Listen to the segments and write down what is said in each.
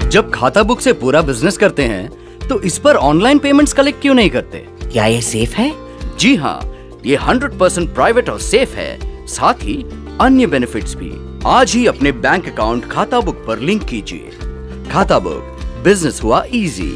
जब खाता बुक से पूरा बिजनेस करते हैं तो इस पर ऑनलाइन पेमेंट्स कलेक्ट क्यों नहीं करते? क्या ये सेफ है? जी हाँ, ये 100% प्राइवेट और सेफ है, साथ ही अन्य बेनिफिट्स भी। आज ही अपने बैंक अकाउंट खाता बुक पर लिंक कीजिए। खाता बुक, बिजनेस हुआ इजी।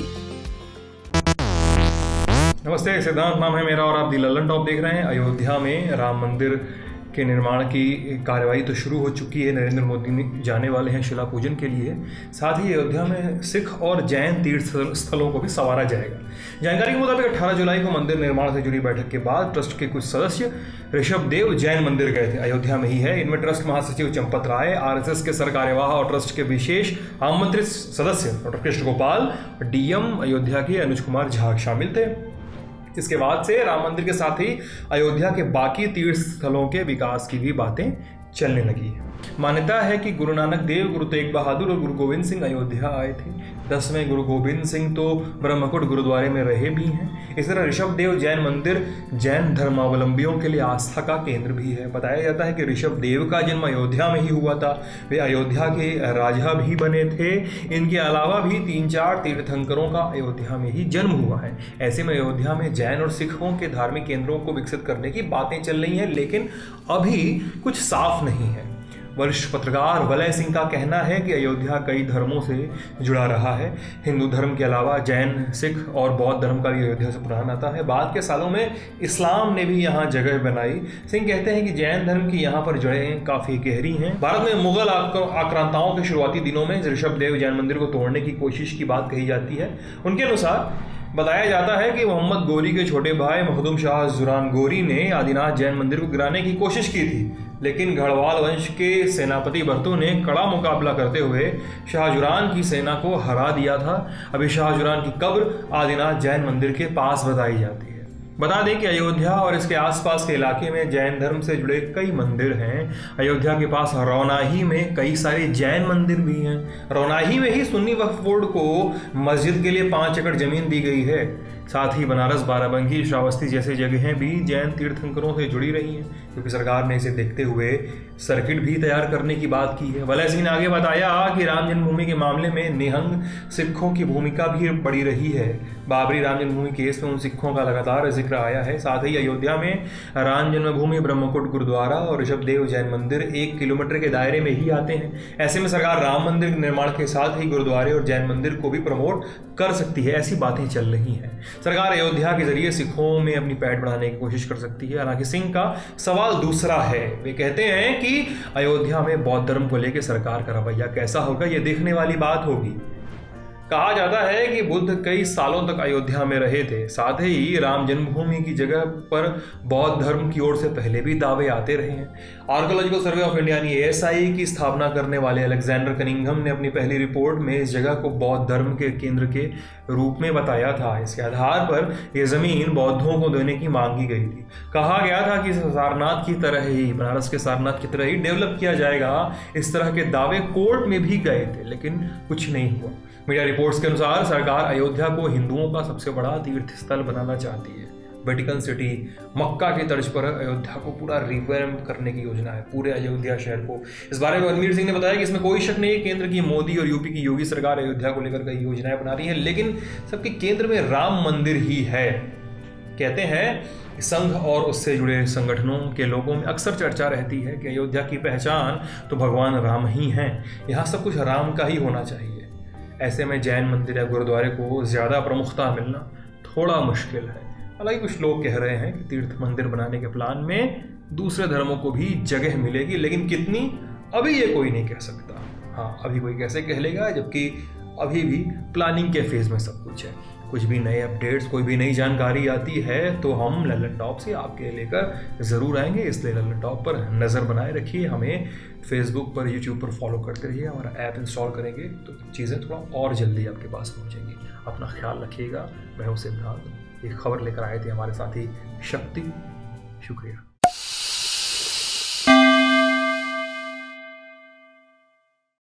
नमस्ते, सिद्धांत नाम है मेरा और आप दी लल्लन टॉप देख रहे हैं। अयोध्या में राम मंदिर के निर्माण की कार्यवाही तो शुरू हो चुकी है। नरेंद्र मोदी जाने वाले हैं शिला पूजन के लिए। साथ ही अयोध्या में सिख और जैन तीर्थ स्थलों को भी संवारा जाएगा। जानकारी के मुताबिक 18 जुलाई को मंदिर निर्माण से जुड़ी बैठक के बाद ट्रस्ट के कुछ सदस्य ऋषभ देव जैन मंदिर गए थे। अयोध्या में ही है। इनमें ट्रस्ट महासचिव चंपत राय, आरएसएस के सरकार्यवाह और ट्रस्ट के विशेष आमंत्रित सदस्य डॉक्टर कृष्ण गोपाल, डीएम अयोध्या के अनुज कुमार झा शामिल थे। इसके बाद से राम मंदिर के साथ ही अयोध्या के बाकी तीर्थ स्थलों के विकास की भी बातें चलने लगी है। मान्यता है कि गुरु नानक देव, गुरु तेग बहादुर और गुरु गोविंद सिंह अयोध्या आए थे। 10वें गुरु गोविंद सिंह तो ब्रह्मकुट गुरुद्वारे में रहे भी हैं। इस तरह ऋषभ देव जैन मंदिर जैन धर्मावलंबियों के लिए आस्था का केंद्र भी है। बताया जाता है कि ऋषभ देव का जन्म अयोध्या में ही हुआ था। वे अयोध्या के राजा भी बने थे। इनके अलावा भी 3-4 तीर्थंकरों का अयोध्या में ही जन्म हुआ है। ऐसे में अयोध्या में जैन और सिखों के धार्मिक केंद्रों को विकसित करने की बातें चल रही हैं, लेकिन अभी कुछ साफ नहीं है। वरिष्ठ पत्रकार वलय सिंह का कहना है कि अयोध्या कई धर्मों से जुड़ा रहा है। हिंदू धर्म के अलावा जैन, सिख और बौद्ध धर्म का भी अयोध्या से पुराना नाता है। बाद के सालों में इस्लाम ने भी यहाँ जगह बनाई। सिंह कहते हैं कि जैन धर्म की यहाँ पर जड़ें काफ़ी गहरी हैं। भारत में मुगल आक्रांताओं के शुरुआती दिनों में ऋषभ देव जैन मंदिर को तोड़ने की कोशिश की बात कही जाती है। उनके अनुसार बताया जाता है कि मोहम्मद गोरी के छोटे भाई मखदूम शाह जुरान गोरी ने आदिनाथ जैन मंदिर को गिराने की कोशिश की थी, लेकिन गढ़वाल वंश के सेनापति भरतू ने कड़ा मुकाबला करते हुए शाहजुरान की सेना को हरा दिया था। अभी शाहजुरान की कब्र आदिनाथ जैन मंदिर के पास बताई जाती है। बता दें कि अयोध्या और इसके आसपास के इलाके में जैन धर्म से जुड़े कई मंदिर हैं। अयोध्या के पास रौनाही में कई सारे जैन मंदिर भी हैं। रौनाही में ही सुन्नी वक्फ बोर्ड को मस्जिद के लिए 5 एकड़ जमीन दी गई है। साथ ही बनारस, बाराबंकी, श्रावस्ती जैसी जगहें भी जैन तीर्थंकरों से जुड़ी रही हैं, क्योंकि सरकार ने इसे देखते हुए सर्किट भी तैयार करने की बात की है। वलय सिंह ने आगे बताया कि राम जन्मभूमि के मामले में निहंग सिखों की भूमिका भी बड़ी रही है। बाबरी राम जन्मभूमि केस में उन सिखों का लगातार जिक्र आया है। साथ ही अयोध्या में राम जन्मभूमि, ब्रह्मकुट गुरुद्वारा और ऋषभ देव जैन मंदिर 1 किलोमीटर के दायरे में ही आते हैं। ऐसे में सरकार राम मंदिर निर्माण के साथ ही गुरुद्वारे और जैन मंदिर को भी प्रमोट कर सकती है, ऐसी बातें चल रही हैं। सरकार अयोध्या के जरिए सिखों में अपनी पैठ बढ़ाने की कोशिश कर सकती है। हालांकि सिंह का सवाल दूसरा है। वे कहते हैं कि अयोध्या में बौद्ध धर्म को लेकर सरकार का रवैया कैसा होगा, यह देखने वाली बात होगी। कहा जाता है कि बुद्ध कई सालों तक अयोध्या में रहे थे। साथ ही राम जन्मभूमि की जगह पर बौद्ध धर्म की ओर से पहले भी दावे आते रहे हैं। आर्कोलॉजिकल सर्वे ऑफ इंडिया यानी ASI की स्थापना करने वाले अलेक्जेंडर कनिंघम ने अपनी पहली रिपोर्ट में इस जगह को बौद्ध धर्म के केंद्र के रूप में बताया था। इसके आधार पर यह जमीन बौद्धों को देने की मांगी गई थी। कहा गया था कि सारनाथ की तरह ही, बनारस के सारनाथ की तरह ही डेवलप किया जाएगा। इस तरह के दावे कोर्ट में भी गए थे, लेकिन कुछ नहीं हुआ। मीडिया रिपोर्ट्स के अनुसार सरकार अयोध्या को हिंदुओं का सबसे बड़ा तीर्थ स्थल बनाना चाहती है। वेटिकन सिटी, मक्का की तर्ज पर अयोध्या को पूरा रिवैम्प करने की योजना है, पूरे अयोध्या शहर को। इस बारे में रणवीर सिंह ने बताया कि इसमें कोई शक नहीं है, केंद्र की मोदी और यूपी की योगी सरकार अयोध्या को लेकर कई योजनाएं बना रही है, लेकिन सबके केंद्र में राम मंदिर ही है। कहते हैं संघ और उससे जुड़े संगठनों के लोगों में अक्सर चर्चा रहती है कि अयोध्या की पहचान तो भगवान राम ही हैं, यहाँ सब कुछ राम का ही होना चाहिए। ऐसे में जैन मंदिर या गुरुद्वारे को ज़्यादा प्रमुखता मिलना थोड़ा मुश्किल है। हालांकि कुछ लोग कह रहे हैं कि तीर्थ मंदिर बनाने के प्लान में दूसरे धर्मों को भी जगह मिलेगी, लेकिन कितनी, अभी ये कोई नहीं कह सकता। हाँ, अभी कोई कैसे कह लेगा, जबकि अभी भी प्लानिंग के फेज में सब कुछ है। कुछ भी नए अपडेट्स, कोई भी नई जानकारी आती है तो हम लल्लन टॉप से आपके लेकर ज़रूर आएंगे। इसलिए लल्लन टॉप पर नज़र बनाए रखिए। हमें फेसबुक पर, यूट्यूब पर फॉलो करते रहिए। हमारा ऐप इंस्टॉल करेंगे तो चीज़ें थोड़ा और जल्दी आपके पास पहुँचेंगी। अपना ख्याल रखिएगा। मैं हूं सिद्धांत। एक खबर लेकर आए थे हमारे साथी शक्ति। शुक्रिया।